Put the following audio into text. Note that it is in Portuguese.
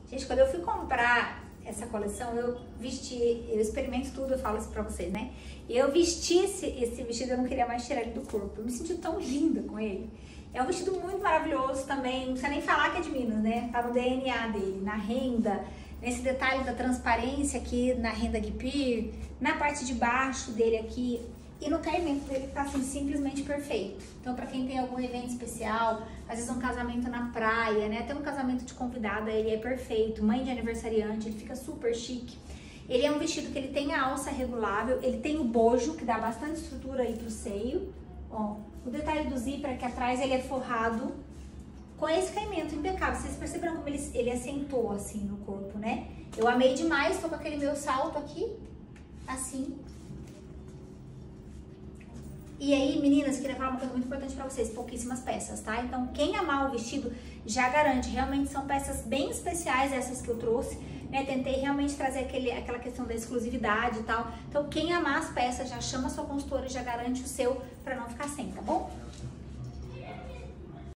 Gente, quando eu fui comprar essa coleção, eu experimento tudo, eu falo isso pra vocês, né? E eu vesti esse vestido, eu não queria mais tirar ele do corpo. Eu me senti tão linda com ele. É um vestido muito maravilhoso também, não precisa nem falar que é de Minas, né? Tá no DNA dele, na renda, nesse detalhe da transparência aqui na renda guipir, na parte de baixo dele aqui e no caimento dele que tá assim, simplesmente perfeito. Então pra quem tem algum evento especial, às vezes um casamento na praia, né? Até um casamento de convidada, ele é perfeito. Mãe de aniversariante, ele fica super chique. Ele é um vestido que ele tem a alça regulável, ele tem o bojo, que dá bastante estrutura aí pro seio. Ó, o detalhe do zíper aqui atrás, ele é forrado com esse caimento impecável. Vocês perceberam como ele assentou assim no corpo, né? Eu amei demais, tô com aquele meu salto aqui, assim. E aí, meninas, queria falar uma coisa muito importante pra vocês, pouquíssimas peças, tá? Então, quem amar o vestido já garante, realmente são peças bem especiais essas que eu trouxe, né? Tentei realmente trazer aquela questão da exclusividade e tal. Então, quem amar as peças já chama a sua consultora e já garante o seu pra não ficar sem.